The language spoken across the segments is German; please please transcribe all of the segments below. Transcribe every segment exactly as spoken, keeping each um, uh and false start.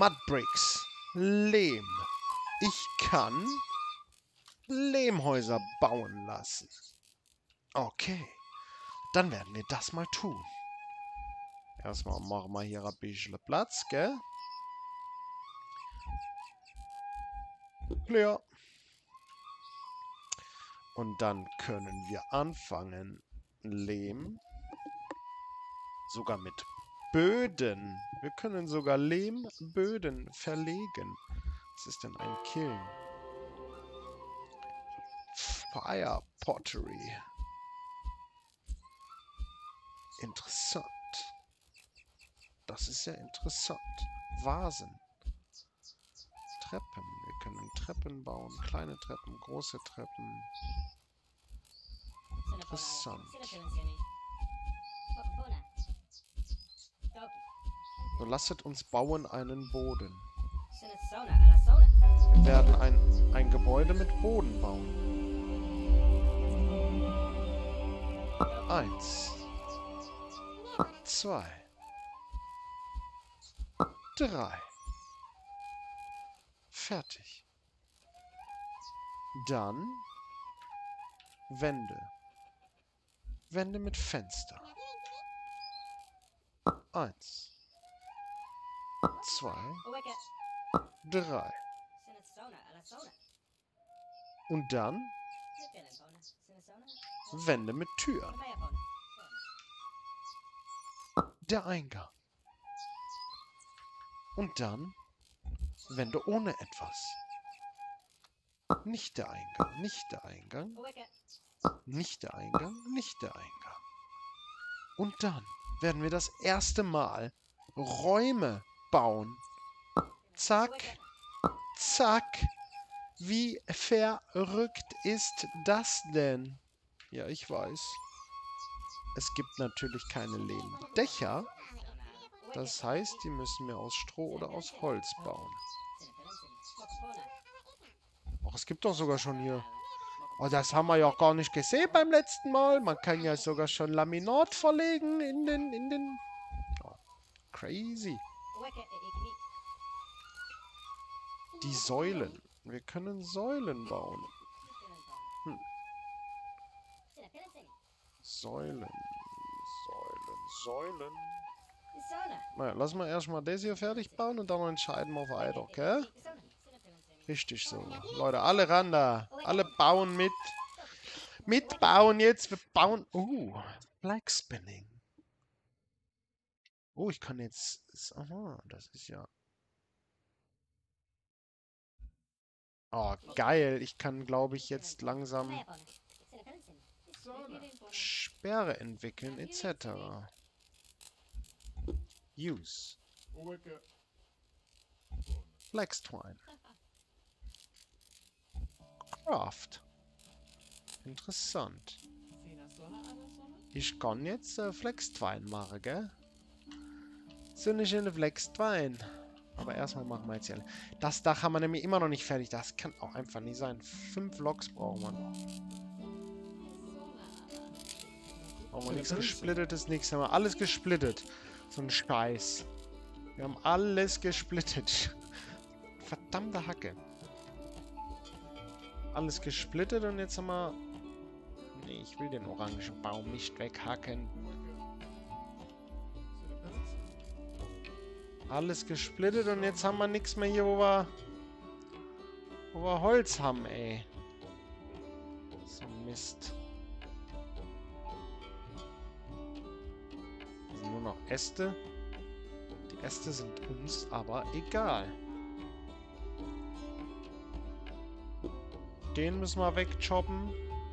Mudbricks. Lehm. Ich kann Lehmhäuser bauen lassen. Okay. Dann werden wir das mal tun. Erstmal machen wir hier ein bisschen Platz, gell? Klar. Und dann können wir anfangen, Lehm, sogar mit Böden. Wir können sogar Lehmböden verlegen. Was ist denn ein Kiln? Fire Pottery. Interessant. Das ist ja interessant. Vasen. Treppen. Wir können Treppen bauen. Kleine Treppen, große Treppen. Interessant. So, lasset uns bauen einen Boden. Wir werden ein, ein Gebäude mit Boden bauen. Eins. Zwei. Drei. Fertig. Dann Wände. Wände mit Fenster. Eins. Zwei. Drei. Und dann Wände mit Türen. Der Eingang. Und dann Wände ohne etwas. Nicht der Eingang, nicht der Eingang. Nicht der Eingang, nicht der Eingang. Und dann werden wir das erste Mal Räume bauen. Zack, zack. Wie verrückt ist das denn? Ja, ich weiß. Es gibt natürlich keine Lehmdächer. Das heißt, die müssen wir aus Stroh oder aus Holz bauen. Ach, es gibt doch sogar schon hier... Oh, das haben wir ja auch gar nicht gesehen beim letzten Mal. Man kann ja sogar schon Laminat verlegen in den... in den. Oh, crazy. Die Säulen. Wir können Säulen bauen. Hm. Säulen. Säulen. Säulen. Naja, lassen wir erstmal das hier fertig bauen und dann entscheiden wir weiter, okay? Richtig so. Leute, alle ran da. Alle bauen mit. Mitbauen jetzt. Wir bauen... Uh, Black Spinning. Oh, ich kann jetzt... Aha, das ist ja... Oh, geil. Ich kann, glaube ich, jetzt langsam Sperre entwickeln, et cetera. Use. Flextwine. Craft. Interessant. Ich kann jetzt äh, Flextwine machen, gell? So nicht in der Flextwine. Aber erstmal machen wir jetzt hier. Das Dach haben wir nämlich immer noch nicht fertig. Das kann auch einfach nicht sein. Fünf Loks brauchen wir noch. Brauchen wir nichts gesplittetes, nichts. Haben wir alles gesplittet. So ein Scheiß. Wir haben alles gesplittet. Verdammte Hacke. Alles gesplittet und jetzt haben wir... Nee, ich will den orangen Baum nicht weghacken. Alles gesplittet und jetzt haben wir nichts mehr hier, wo wir... Wo wir Holz haben, ey. So Mist. Das sind nur noch Äste. Die Äste sind uns aber egal. Den müssen wir wegchoppen.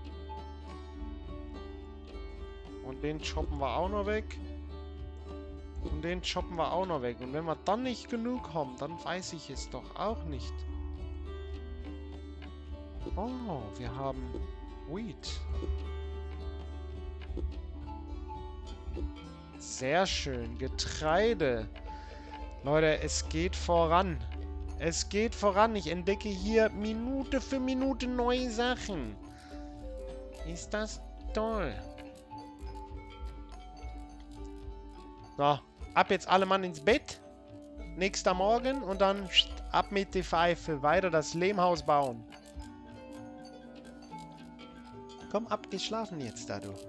Und den choppen wir auch noch weg. Und den choppen wir auch noch weg. Und wenn wir dann nicht genug haben, dann weiß ich es doch auch nicht. Oh, wir haben Wheat. Sehr schön. Getreide. Leute, es geht voran. Es geht voran. Ich entdecke hier Minute für Minute neue Sachen. Ist das toll. So, ab jetzt alle Mann ins Bett. nächster Morgen und dann ab mit die Pfeife. Weiter das Lehmhaus bauen. Komm, abgeschlafen jetzt da, du.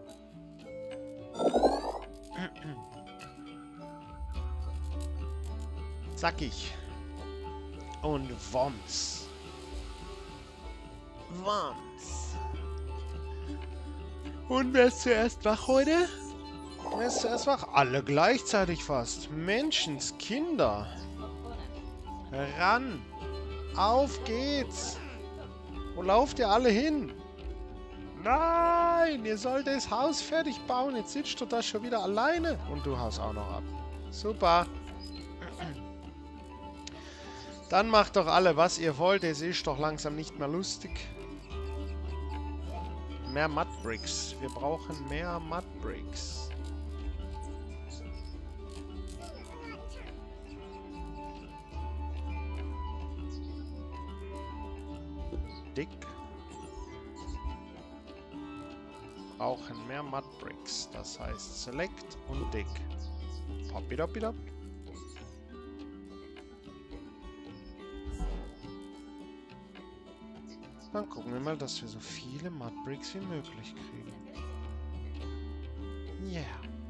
Zackig. Und Woms. Woms. Und wer ist zuerst wach heute? Wer ist zuerst wach? Alle gleichzeitig fast. Menschenskinder. Ran. Auf geht's. Wo lauft ihr alle hin? Nein, ihr sollt das Haus fertig bauen. Jetzt sitzt du da schon wieder alleine. Und du haust auch noch ab. Super. Dann macht doch alle, was ihr wollt. Es ist doch langsam nicht mehr lustig. Mehr Mudbricks. Wir brauchen mehr Mudbricks. Dick. Brauchen mehr Mudbricks. Das heißt Select und Dick. Poppidopidop. Dann gucken wir mal, dass wir so viele Mudbricks wie möglich kriegen. Yeah.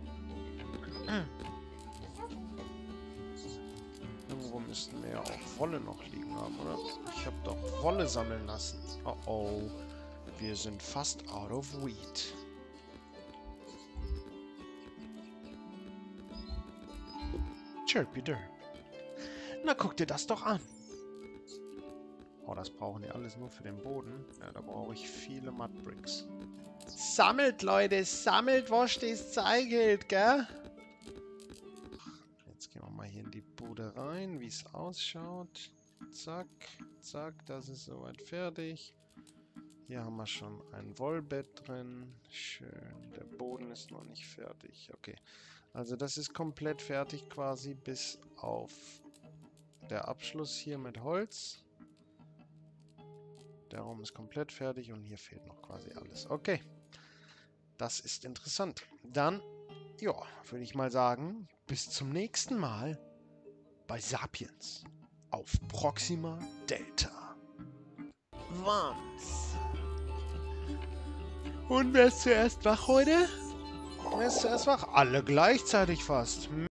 Irgendwo müssten wir ja auch Wolle noch liegen haben, oder? Ich habe doch Wolle sammeln lassen. Oh oh. Wir sind fast out of wheat. Chirpy Derp. Na, guck dir das doch an. Oh, das brauchen die alles nur für den Boden. Ja, da brauche ich viele Mudbricks. Sammelt, Leute, sammelt, was das zeigt, gell? Jetzt gehen wir mal hier in die Bude rein, wie es ausschaut. Zack, zack, das ist soweit fertig. Hier haben wir schon ein Wollbett drin. Schön, der Boden ist noch nicht fertig. Okay, also das ist komplett fertig quasi, bis auf der Abschluss hier mit Holz. Der Raum ist komplett fertig und hier fehlt noch quasi alles. Okay, das ist interessant. Dann, ja, würde ich mal sagen, bis zum nächsten Mal bei Sapiens auf Proxima Delta. Wams. Und wer ist zuerst wach heute? Wer ist zuerst wach? Alle gleichzeitig fast.